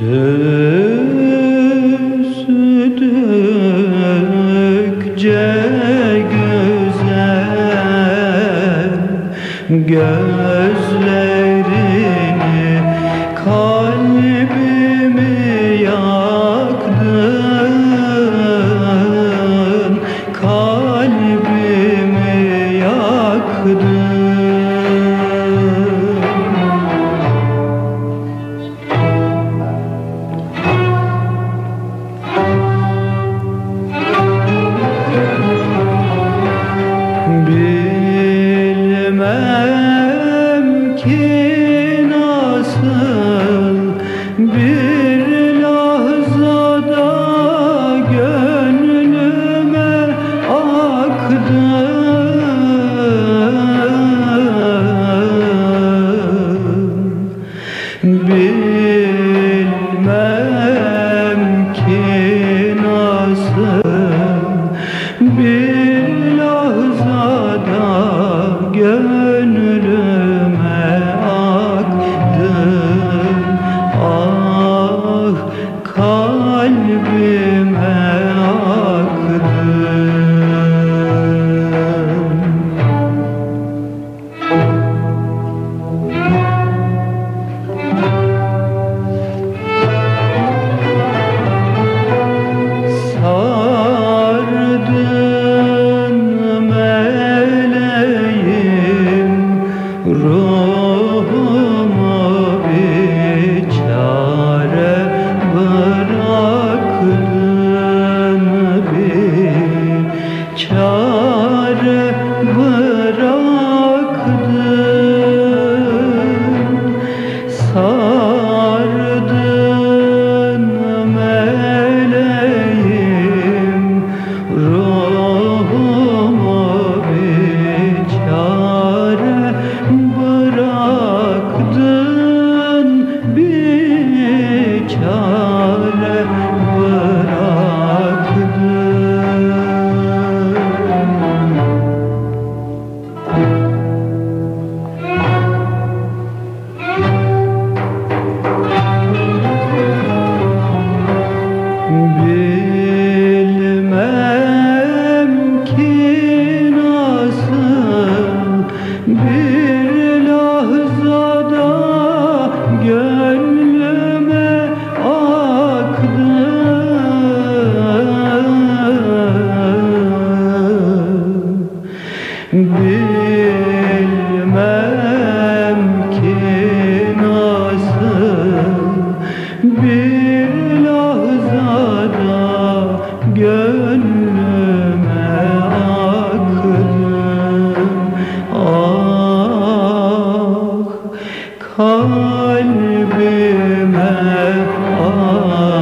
Süzdükçe güzel gözlerini, kalbimi yaktın, kalbimi yaktın. Bilmem ki nasıl bir lahzada gönlüme aktın. Bilmem ki nasıl bir lahzada gönlüme aktın. Ah, kalbime aktın. Sardın meleğim ruhumu, bir çare bıraktın, bir çare bıraktın. Sardın meleğim ruhumu, bir çare bıraktın, bir çare bilmem ki nasıl bir lahzada gönlüme aktın. Bilmem ki nasıl bir lahzada gönlüme aktın. Ah, kalbime aktın.